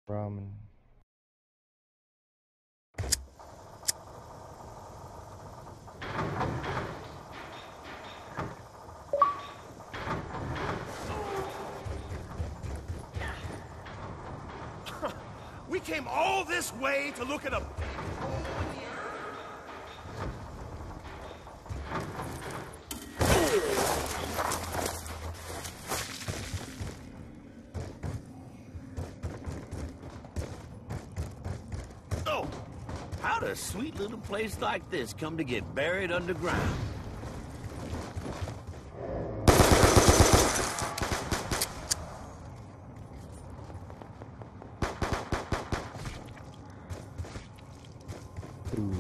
Ramen. We came all this way to look at a... Oh, how'd a sweet little place like this come to get buried underground? Ooh.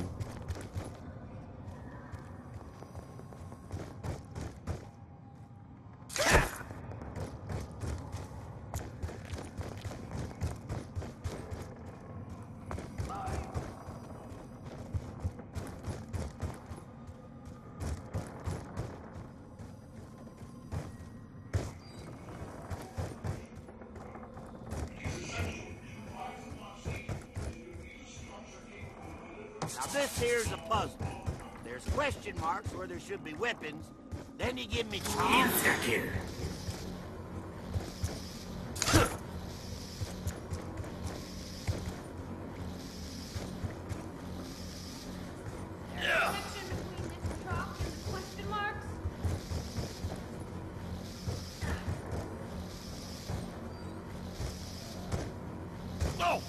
Now this here's a puzzle. There's question marks where there should be weapons. Then you give me answer here. Oh!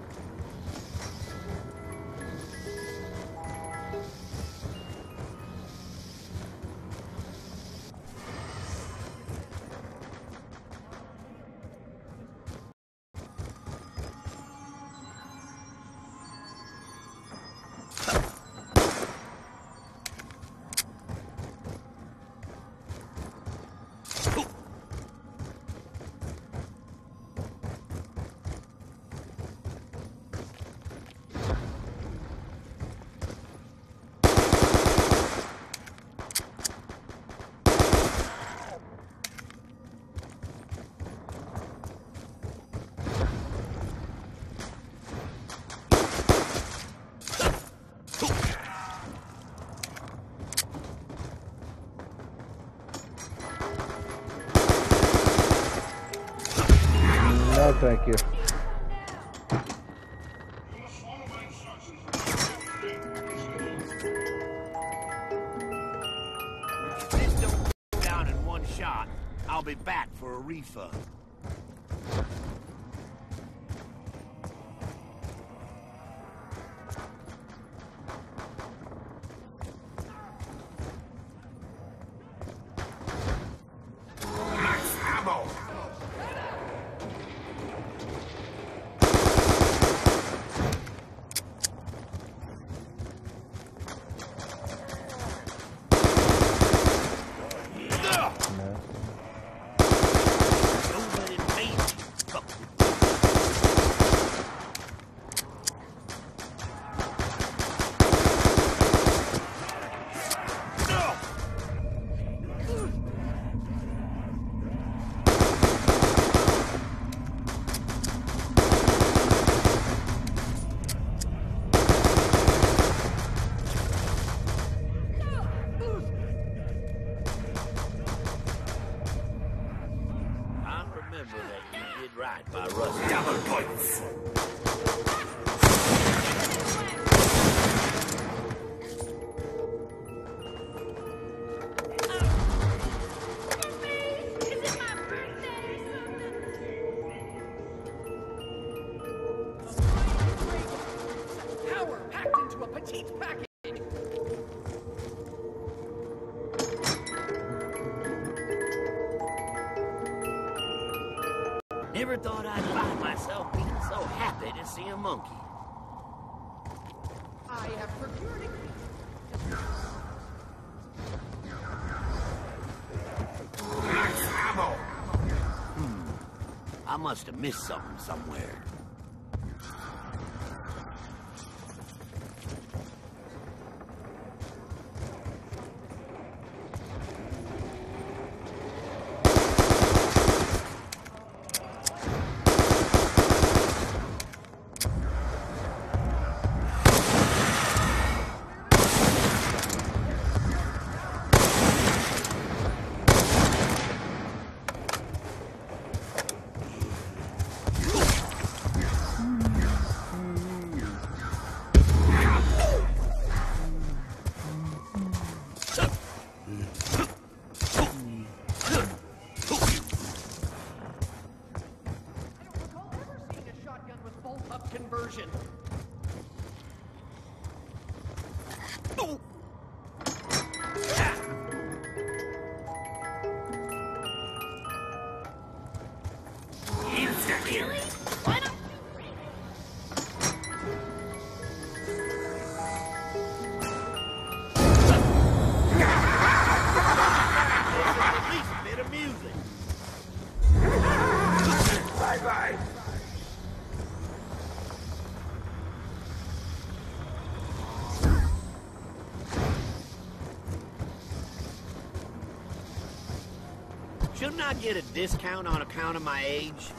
No, thank you. If this don't go down in one shot, I'll be back for a refund. Remember that you did right by Russ. Double points. Power packed into a petite package. Never thought I'd find myself being so happy to see a monkey. I have procured it. I must have missed something somewhere. conversion. Oh. Insta-kill. Why not? At least a bit of music. Bye-bye. Shouldn't I get a discount on account of my age?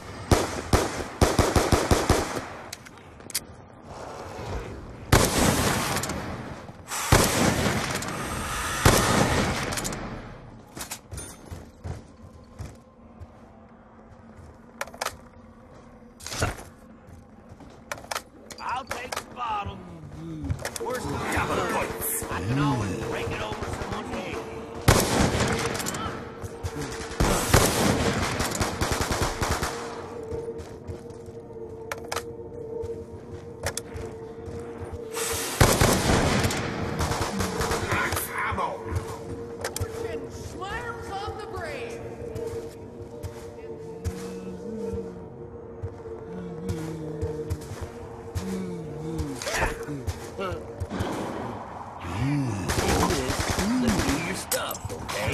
I'll take the bottle. Worst comes to worst, I can always break it over someone's head. Fortune smiles on the brave. Let's do your stuff, okay?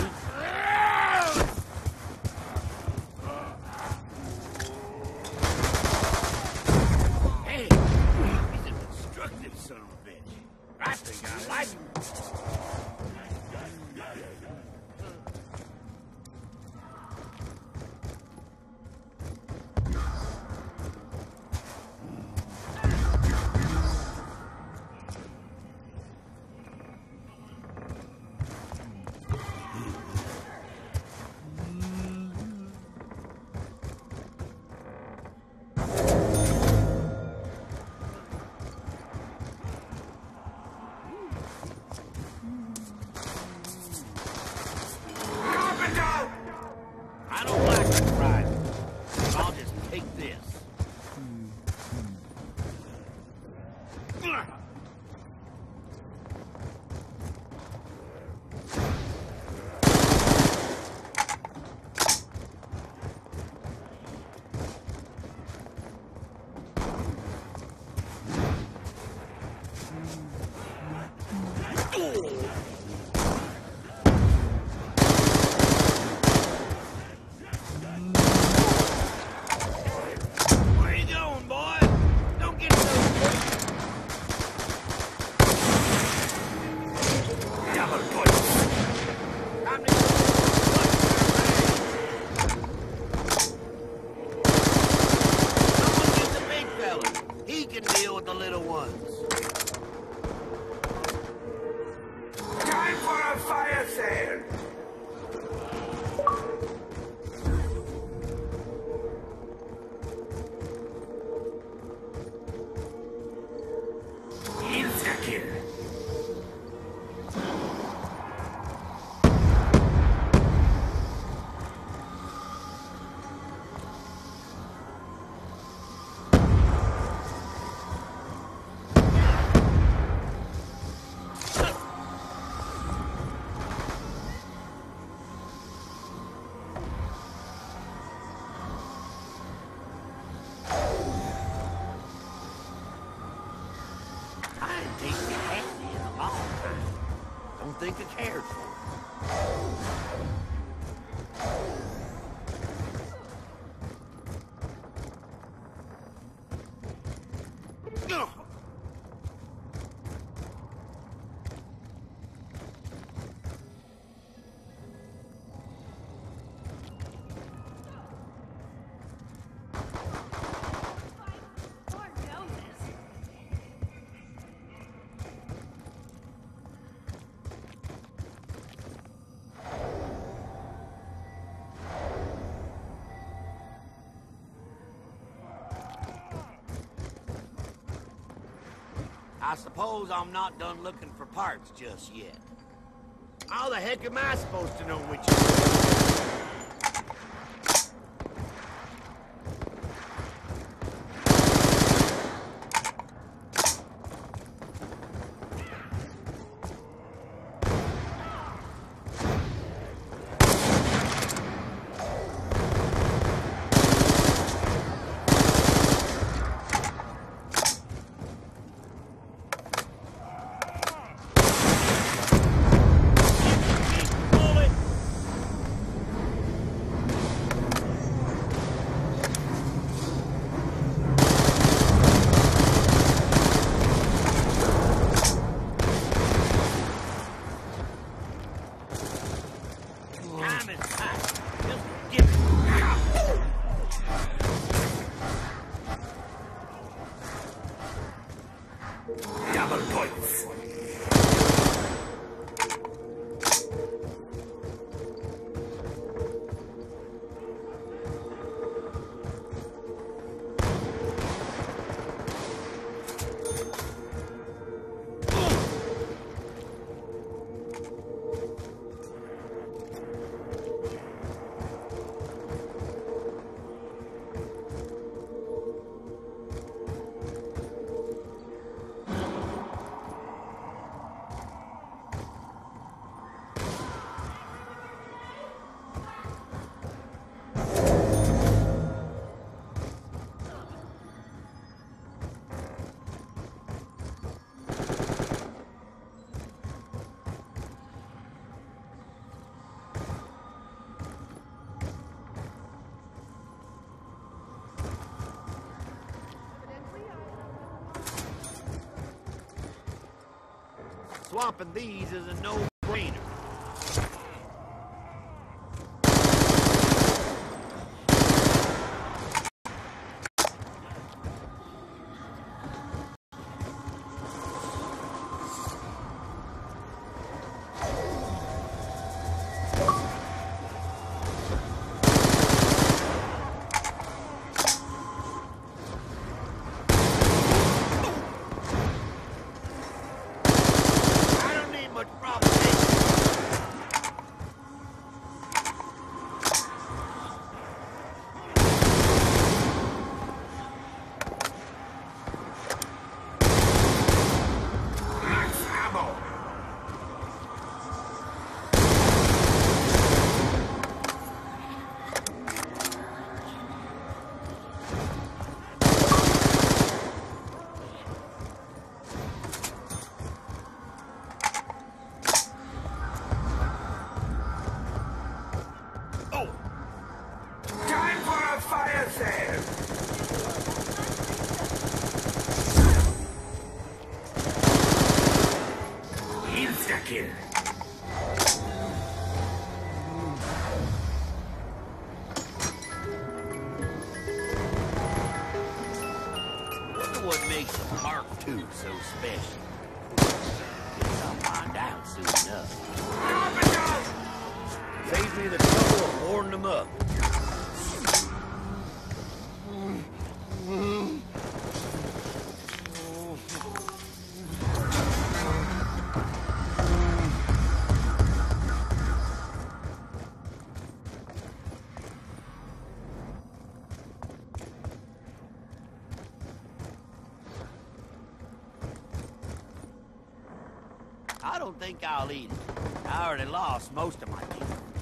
Hey, he's a destructive son of a bitch. I think I like him. I don't like surprises. I'll just take this. Where you going, boy? Don't get so close. Double points. Time to someone get the big fella. He can deal with the little ones. Time for a fire sale. Insta-kill. I ain't tasted candy in a long time. Don't think I cared for it. Ugh. I suppose I'm not done looking for parts just yet. How the heck am I supposed to know which is swapping these is a no-brainer. Kill. Wonder what makes the Mark II so special. Guess I'll find out soon enough. Saves me the trouble of boarding them up. I don't think I'll eat it. I already lost most of my teeth.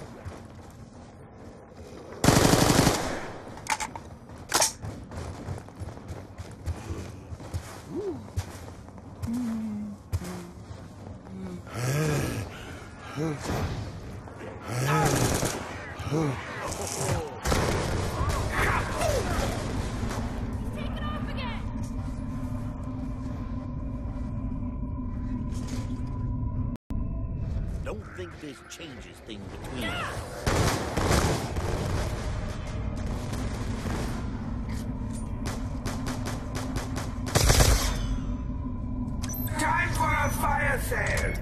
Don't think this changes things between us. Time for a fire sale!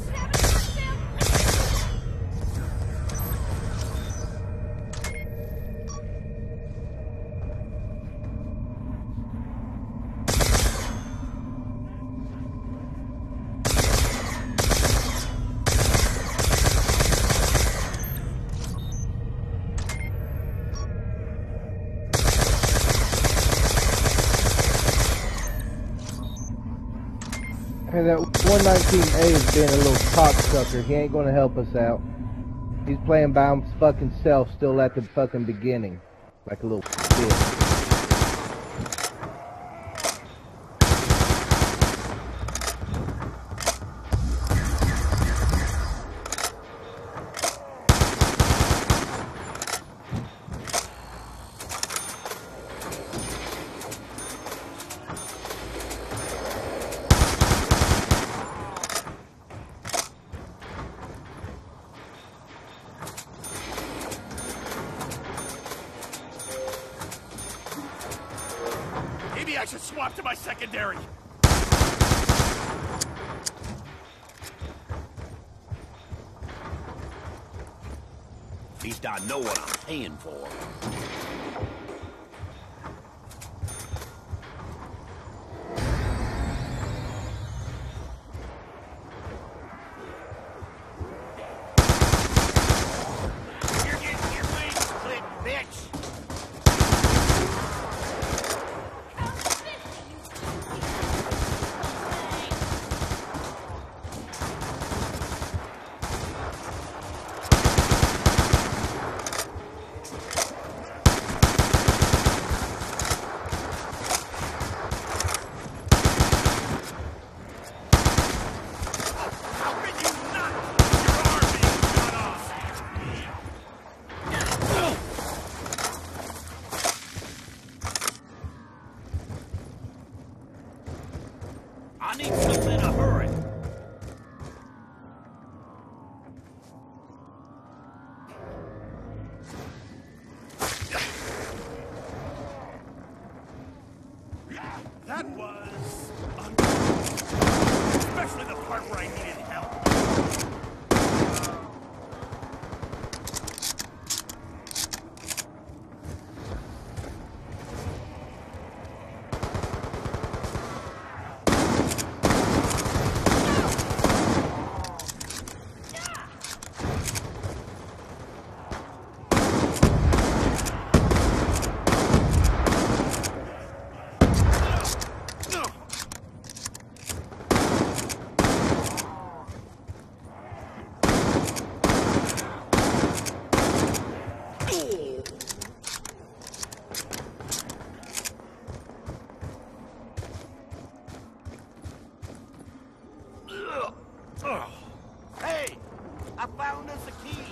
And that 119A is being a little cocksucker. He ain't gonna help us out. He's playing by his fucking self still at the fucking beginning. Like a little bitch. Maybe I should swap to my secondary. At least I know what I'm paying for. You're getting your wings split, bitch. I need something in a hurry. That was unbelievable. Especially the part where I needed help. Hey, I found us a key.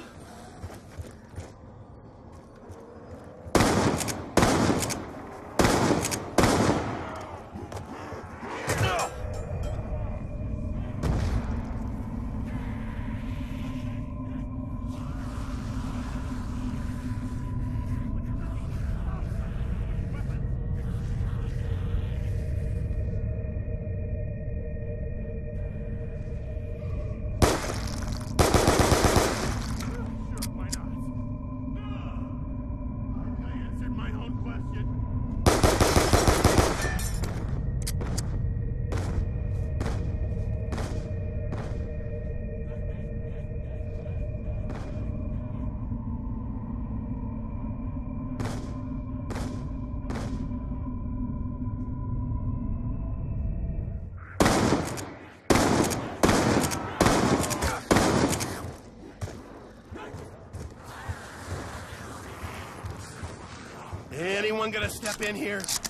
Anyone gonna step in here?